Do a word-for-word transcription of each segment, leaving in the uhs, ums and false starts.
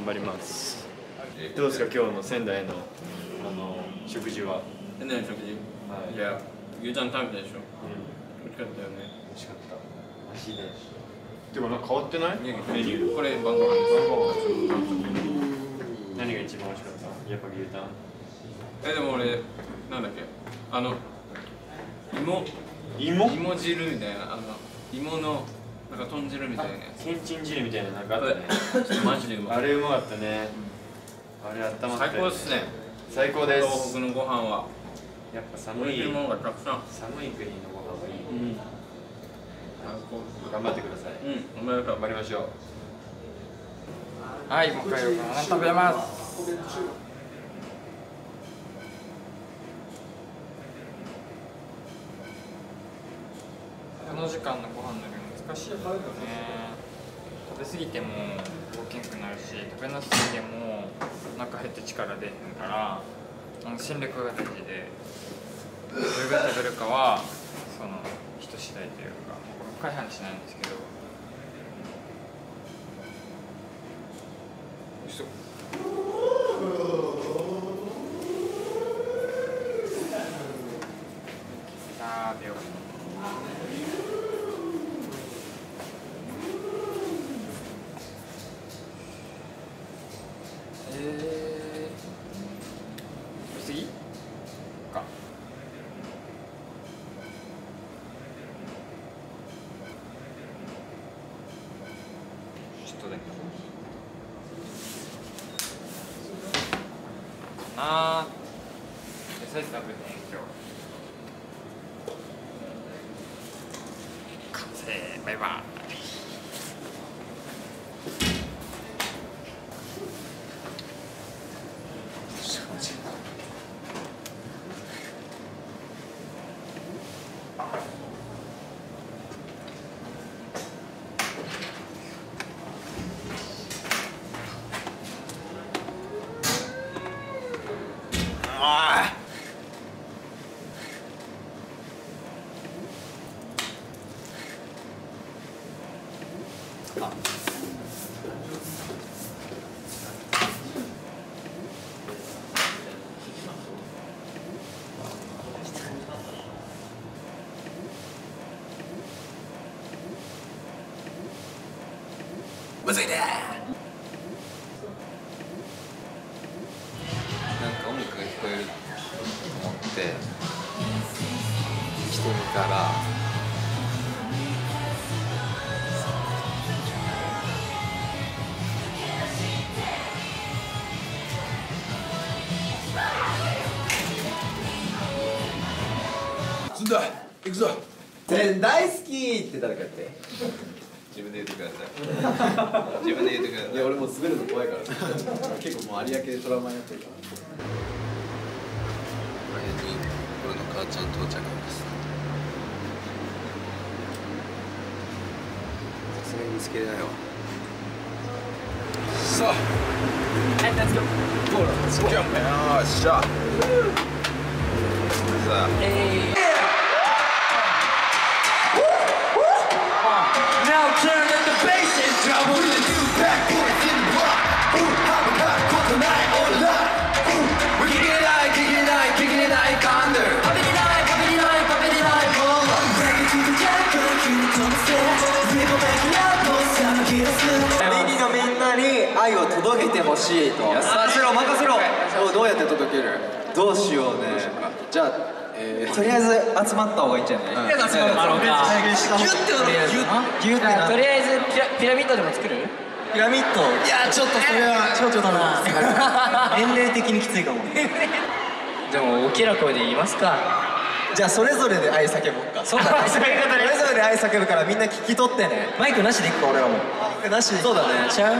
張ります。どうですか今日の仙台のあの食事は？ 仙台の食事？はい。いや、牛タン食べたでしょ。うん。美味しかったよね。 美味しかった。マジで。でもなんか変わってない？メニュー。 これ晩ご飯です。晩ご飯。 何が一番美味しかった？やっぱ牛タン。 えでも俺なんだっけあの芋芋芋汁みたいなあの芋のなんか豚汁みたいなやつ。 けんちん汁みたいななんかあったね。 マジでうまい。 あれうまかったね。あれ温まった。 最高ですね。 最高です。 東北のご飯はやっぱ寒いものがたくさん。 寒い国のご飯はいい。うん。頑張ってください。 うん。頑張りましょう。 はい、もう一回食べます。この時間のご飯の量難しいよね。食べ過ぎても大きくなるし、食べなすぎてもお腹減って力出へんから、あの戦略が大事で、どれぐらい食べるかはその人次第というか、深い話なんですけど。さあ、よかった。えー、食べ過ぎか。ちょっとだけなあ。野菜食べてん今日。完成。バイバイ。 むずいね。なんか音楽が聞こえると思って来てみたら積んだ行くぞ。 仙大好きって誰かやって。 自分で言ってください。自分で言ってください。 いや俺もう滑るの怖いから結構もう有明でトラウマになってるから。 この辺に俺の母ちゃん到着です。さすがに見つけれないわ。 さあ、はい、レッツゴー。ゴール。レッツゴー。よっしゃ。さあ。えーNow turn up the bass and trouble with the new backwards in the block. Ooh, how we got caught tonight all night. Ooh, we're kicking it out, kicking it out, kicking it out, thunder. Popping it out, popping it out, popping it out, roll up. Take it to the jack, gonna keep it on the set. People backing out, no sound, get us good. ミニのみんなに愛を届けてほしいと。任せろ、任せろ。どうやって届ける？どうしようね。じゃあ。えー、とりあえず集まった方がいいんじゃない？とりあえず集まった方がいい。ギュッてギュッてな。とりあえずピラミッドでも作る？ピラミッド。いやちょっとそれはちょっとだな。年齢的にきついかも。 でも大きな声で言いますか。 じゃあそれぞれで愛叫ぼうか。そうだね。それぞれで愛叫ぶからみんな聞き取ってね。 マイクなしでいくか俺らも。 マイクなし。そうだね。 ちゃう？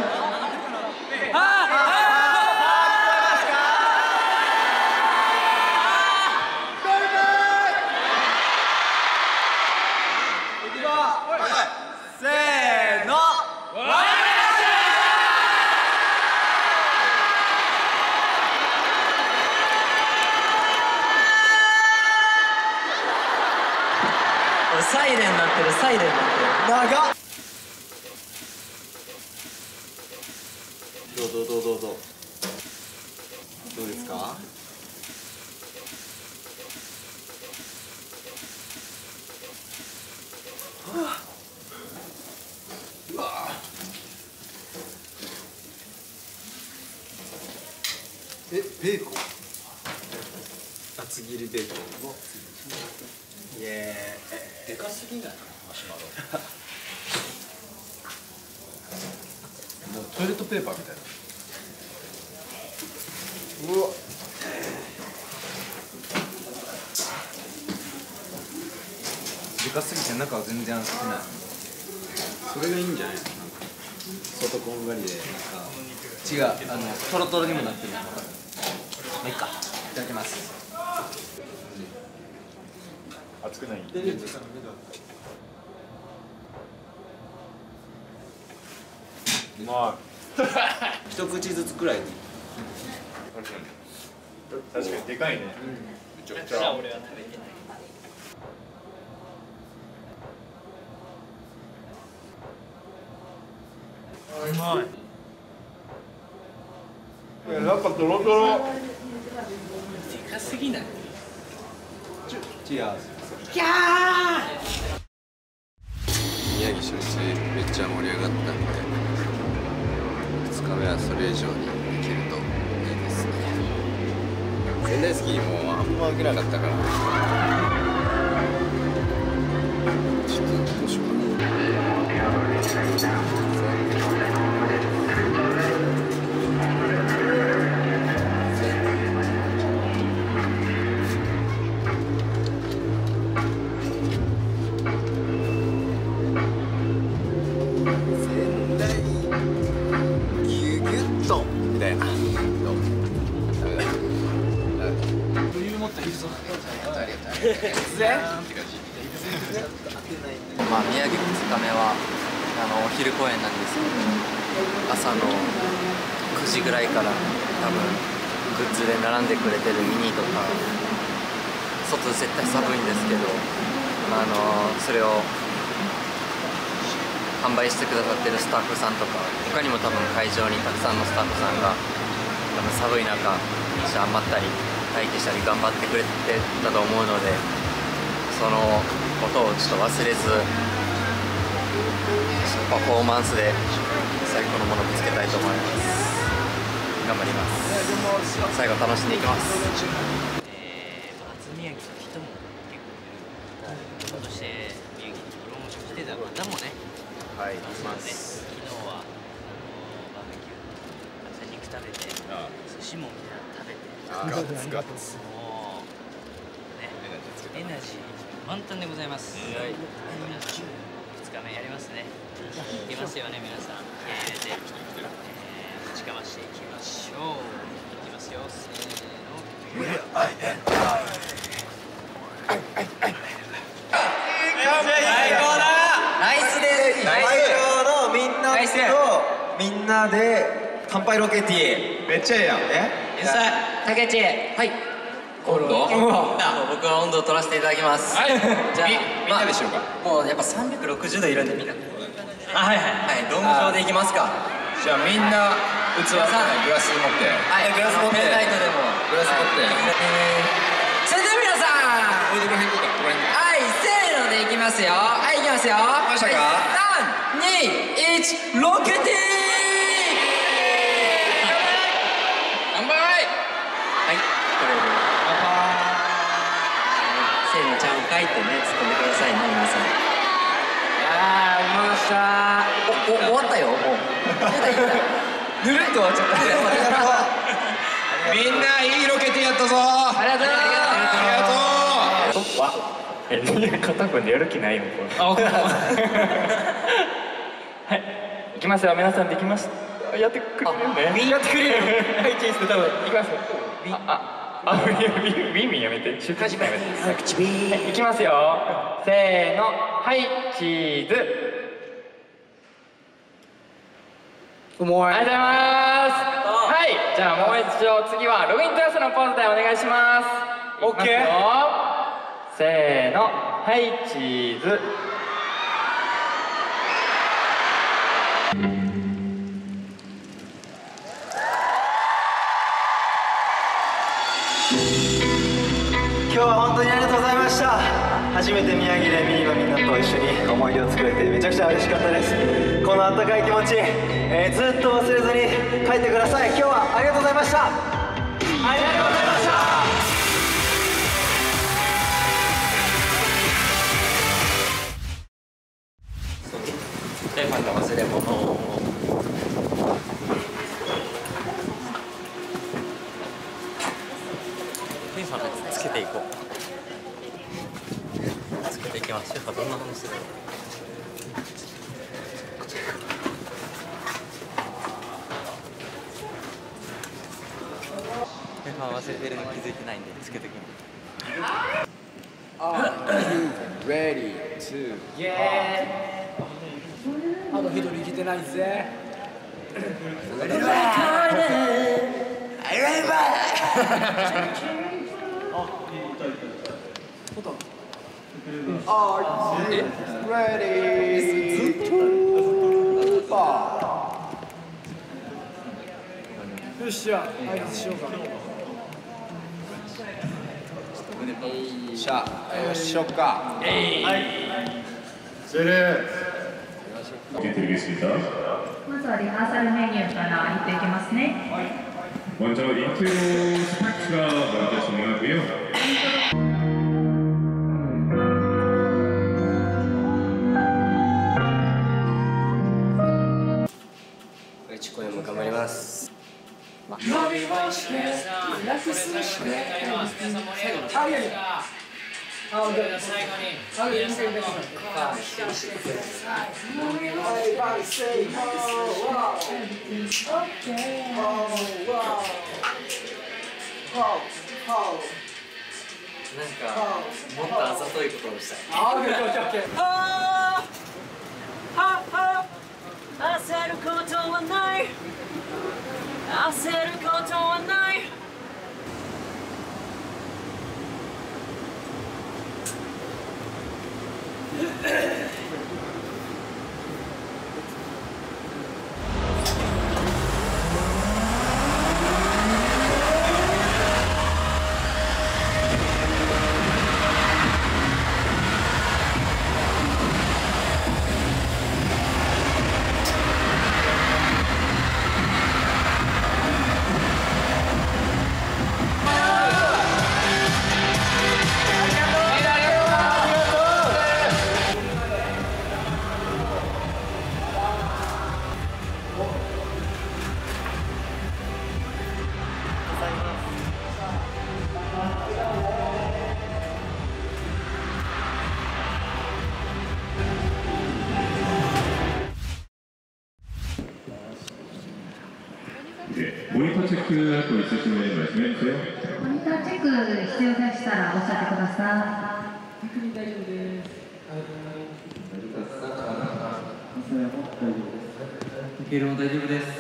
サイレンなってる、サイレンなってる。 長っ。 どうどうどうどうどうどうですか？うわえ、ベーコン厚切りベーコンイエーイでかすぎないマシュマロもうトイレットペーパーみたいなうわでかすぎて中は全然熱くないそれがいいんじゃないのなんか外こんがりでなんか違うあのトロトロにもなってるの分かるまあいいかいただきます熱くない。うまい。 一口ずつくらいでいい確かにでかいね。 めちゃくちゃ俺は食べてない。うまい。 なんかトロトロ。 でかすぎない。 チアーズ宮城初日めっちゃ盛り上がったんでふつかめはそれ以上にできるといいですね。仙台スキーもあんま受けなかったからちょっとどうしようかまあ宮城ふつかめはあのお昼公演なんですけど朝のくじぐらいから多分グッズで並んでくれてるミニとか外絶対寒いんですけどあのそれを販売してくださってるスタッフさんとか他にも多分会場にたくさんのスタッフさんが多分寒い中しゃんまったり待機したり頑張ってくれてたと思うのでそのことをちょっと忘れずパフォーマンスで最高のものをぶつけたいと思います頑張ります最後楽しんでいきますえー、初宮城の人も結構いる、そして宮城にプロモーションしてた方もねはい、いますので昨日はあのバーベキュー朝肉食べて寿司もみんな食べてガッツガッツもうねエナジー満タンでございます。はい。ふつかめやりますね。いきますよね皆さん。気合い入れて、えー、ぶちかましていきましょう。いきますよ。せーの。 最高だナイスです会場のみんなとみんなで乾杯ロケティーめっちゃええやんえ天才たけちはい温度？僕は温度を取らせていただきます。はい。じゃあみんなでしょうか。もうやっぱさんびゃくろくじゅうどいるんでみんな。あはいはいはい。ドーム状でいきますか。 じゃあみんな器グラス持ってはいグラス持って。ペンライトでも。 グラス持ってそれでは皆さん。 おいでこの辺行こうかこの辺はいせーのでいきますよ。はいいきますよ。 ましたか？ さんにいちロケティー。 乾杯はいこれで。せーのちゃん書いてね突っ込んでくださいね皆さん。あーうましたー。おお終わったよもう。ぬるっと終わっちゃった。 みんないいロケティやったぞありがとうありがとうえ、片君でやる気ないのこれ。あ、僕も。はい。いきますよ。皆さんできました。やってくれるね。やってくれる。はい、チーズ多分いきますよ。あ。あ、ウィンウィンウィンウィンやめて。出発やめて。はい、いきますよ。せーの、はい、チーズ。ありがとうございます。はい、じゃあもう一度次はロビントラスのポーズでお願いします。オッケー。せーの、はい、チーズ。 今日は本当にありがとうございました。初めて宮城でミニのみんなと一緒に思い出を作れてめちゃくちゃ嬉しかったです。このあったかい気持ち、えー、ずっと忘れずに帰ってください。今日はありがとうございました。ありがとうございました。 テーマの忘れ物をテーマのつけていこう。つけていきましょう。どんな話する？テーマ忘れてるの気づいてないんでつけていきます。 Ready to あと一人来てないぜ。よっしゃ、挨拶しようか。 しゃ、よっしょっか。 はい。終了。 まずはリハーサルメニューから言っていきますね。 먼저 인트로 스파크가 먼저 진행하고요. 우리 공연頑張ります。 それでは最後に皆さんの顔を聞かせてください。 なんかもっとあざといことをしたい。焦ることはない。焦ることはない。 モニターチェックなど있으시면 말씀해주세요. 모니ターチェック必要でしたらおっしゃってください。 確認大丈夫です。 経路も大丈夫です。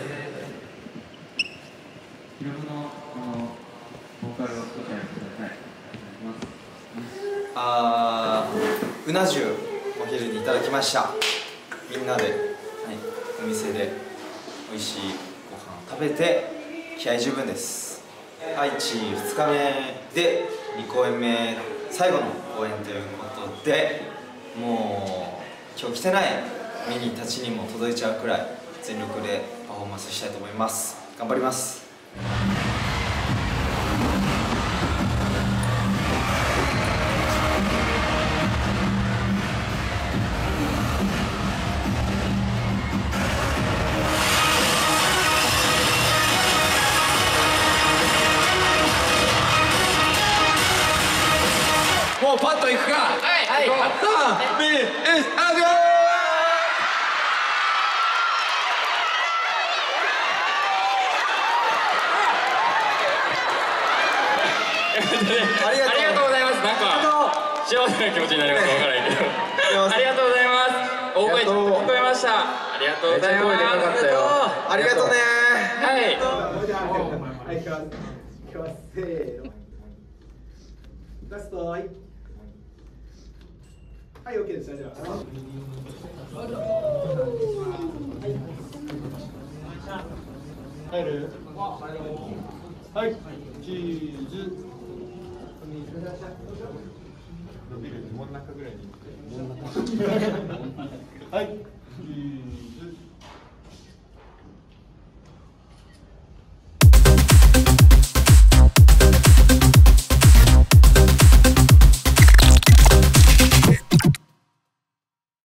記録のあのボーカルを少しやってください。 あーうな重お昼にいただきました。みんなで、はい、お店で美味しいご飯を食べて気合十分です。愛知ふつかめでに公演目最後の公演ということで、もう今日来てないミニたちにも届いちゃうくらい全力でパフォーマンスしたいと思います。頑張ります。 もうパッといくか。はい。さん、に、いち、アディオー。 ありがとうございます。なんか幸せな気持ちになります。わからないけど。ありがとうございます。大声聞こえました。ありがとうございます。 ありがとうね。 はい。 はい、せーの。ラスト、はい。はい、オッケーです。大丈夫です。入る。はい、チーズ。 はい